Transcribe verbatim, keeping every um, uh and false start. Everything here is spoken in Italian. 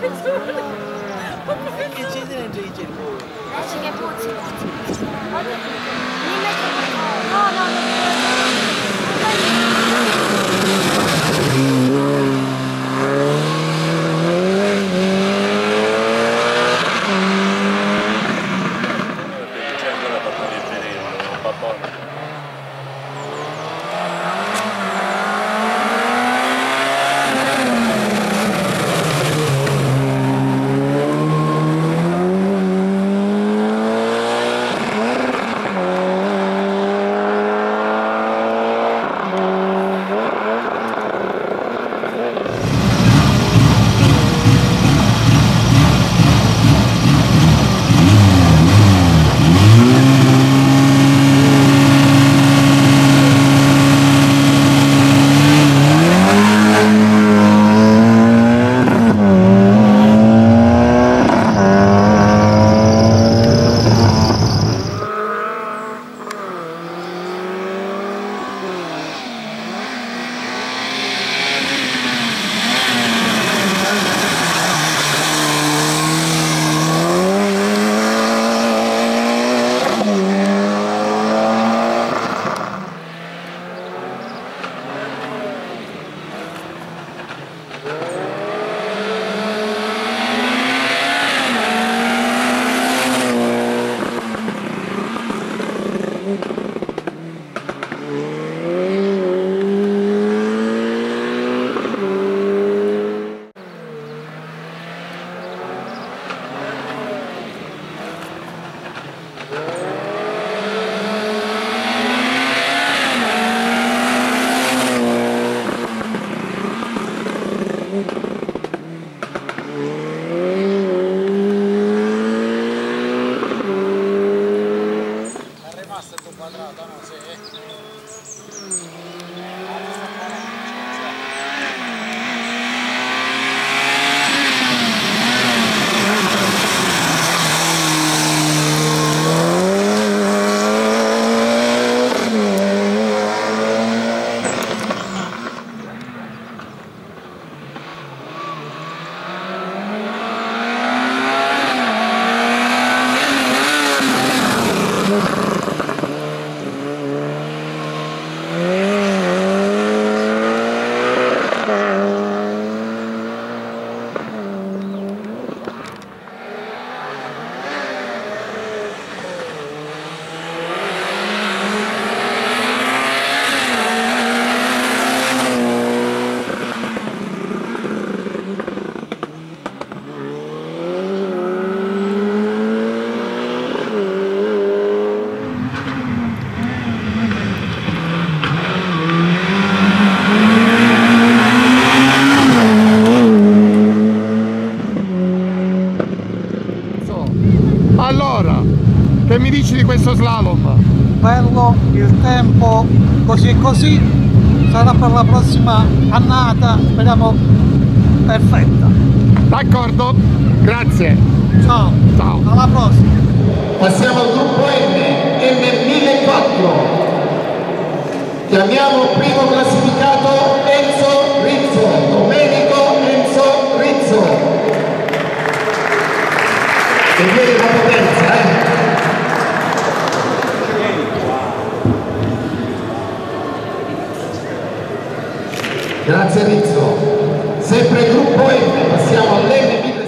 Perché ci dentro i genitori? Adesso che puzzi, puzzi, puzzi. Mi metto... No, no, Allora, che mi dici di questo slalom? Bello, il tempo così e così, sarà per la prossima annata, speriamo perfetta. D'accordo, grazie. Ciao, Ciao. alla prossima. Passiamo al gruppo M, M mille quattro. Chiamiamo primo classificato Enzo Rizzo, Domenico Enzo Rizzo. E viene la potenza, eh? Grazie Rizzo. Sempre gruppo M, passiamo all'M mille